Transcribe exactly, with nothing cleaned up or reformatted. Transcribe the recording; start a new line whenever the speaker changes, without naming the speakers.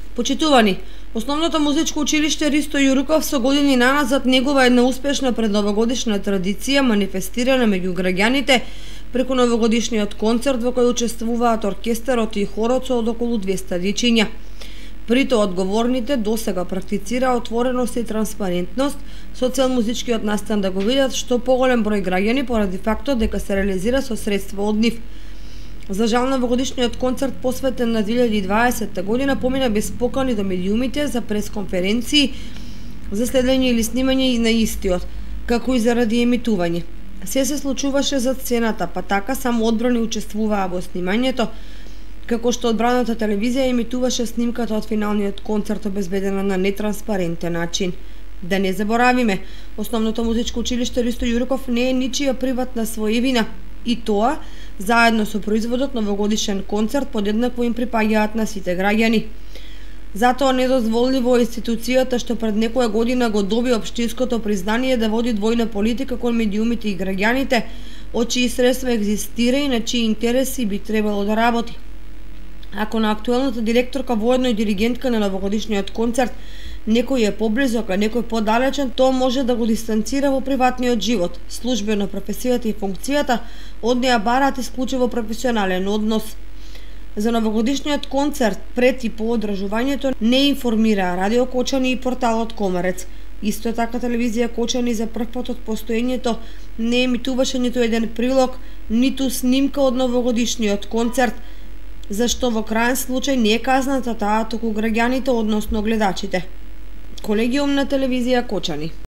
Почитувани, Основното музичко училиште Ристо Јуруков со години наназад негува една успешна предновогодишна традиција манифестирана меѓу граѓаните преку новогодишниот концерт во кој учествуваат оркестарот и хорот со од околу двеста лициња. При тоа одговорните досега практицира отвореност и транспарентност со цел музичкиот настан да го видат што поголем број граѓани поради фактот дека се реализира со средства од нив. За жал, новогодишниот концерт посветен на две илјади и дваесетта година помина без покани до медиумите за пресконференции, за следење или снимање на истиот, како и заради емитување. Се се случуваше за сцената, па така само одбрани учествуваа во снимањето, како што одбраната телевизија емитуваше снимката од финалниот концерт обезбедена на нетранспарентен начин. Да не заборавиме, Основното музичко училиште Ристо Јуруков не е ничија приватна своевина, и тоа заедно со производот новогодишен концерт подеднакво им припаѓаат на сите граѓани. Затоа недозволиво е институцијата што пред некоја година го доби општинското признание да води двојна политика кон медиумите и граѓаните, од чии средства екзистира и на чии интереси би требало да работи. Ако на актуелната директорка воедно и диригентка на новогодишниот концерт некој е поблизок, а некој подалечен, тоа може да го дистанцира во приватниот живот. Службено професијата и функцијата од неа бараат исклучиво професионален однос. За новогодишниот концерт пред и по одржувањето не информираа Радио Кочани и порталот Комарец. Исто така телевизија Кочани за прв пат од постоењето не емитуваше ниту еден прилог, ниту снимка од новогодишниот концерт, зашто во крајен случај не е казната таа, туку граѓаните, односно гледачите. Колегиум на телевизија Кочани.